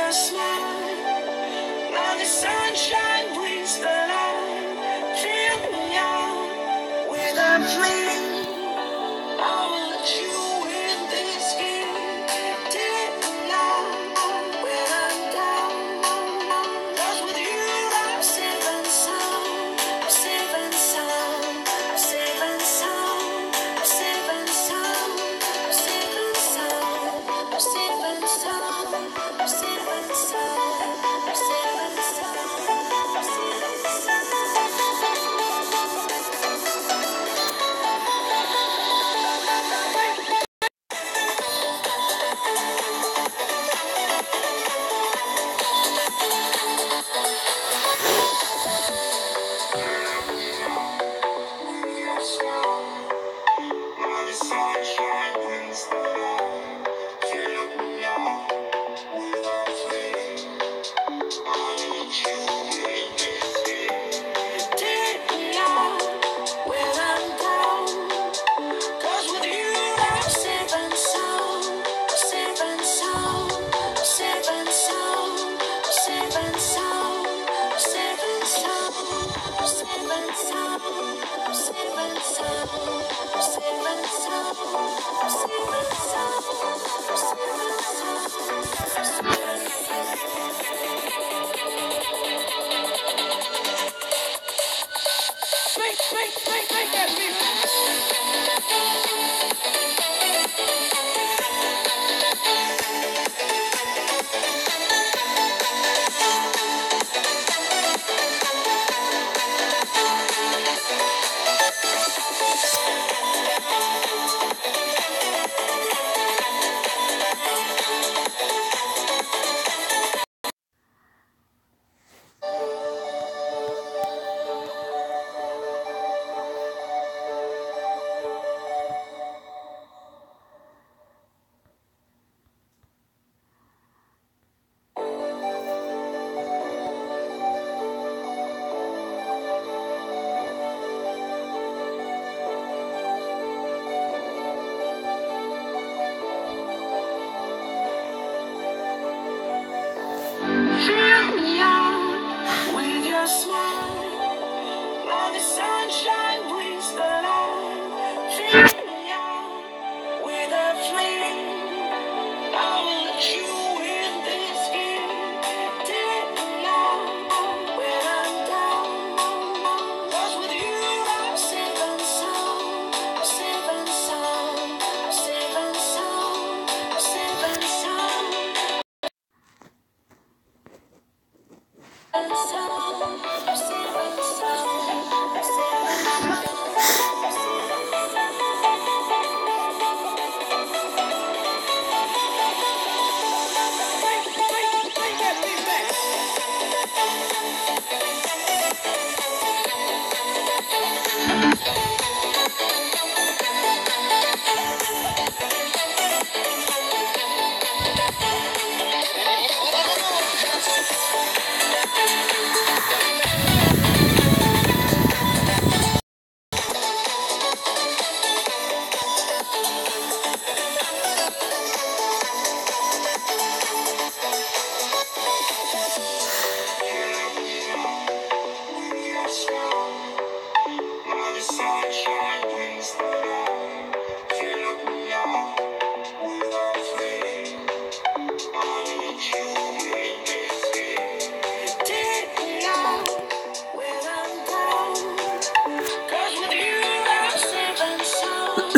your smile. Now the sunshine brings the light. Fill me out with a flame. I will let you in this game. Take me out when I'm down. 'Cause with you I'm safe and sound. I'm safe and sound. I'm safe and sound. I'm safe and sound. I'm safe and sound. I'm safe and sound. I'm safe and sound. I'm safe and sound. I'm safe and sound. Now the sunshine brings the light. Fill me out with a flame. I will let you in this game. Take me out when I'm down. 'Cause with you I'm safe and sound. I'm safe and sound. I'm safe and sound. I'm safe and sound. I'm safe and sound. I'm safe and sound. I'm safe and sound. I'm safe and sound. I'm safe and sound. I'm safe and fill me out with your smile. Now the sunshine brings the light. Fill me out with a flame. I will let you in this game. Take me out when I'm down. 'Cause with you I'm safe and sound. I'm safe and sound. I'm safe and sound. I'm safe and sound. And sound. I'm safe and sound. I'm safe and sound. Now the sunshine brings the light. Fill me out with a flame. I will let you in this game. Take me out when I'm down. 'Cause with you I'm safe and sound.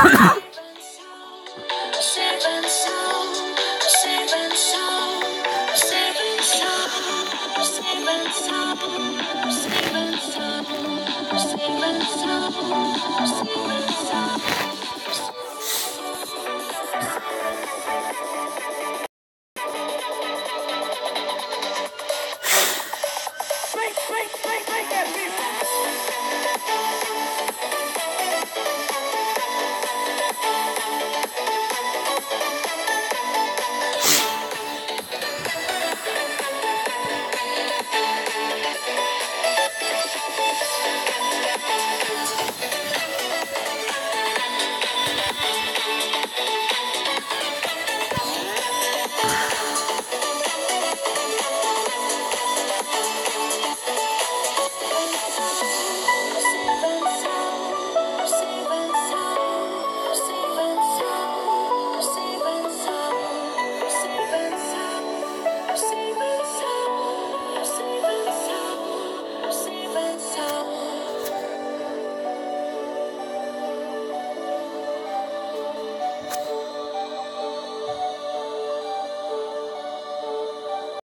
Safe and sound. Safe and sound. Safe and sound. Safe and sound. Safe and sound. Safe and sound. Safe and sound.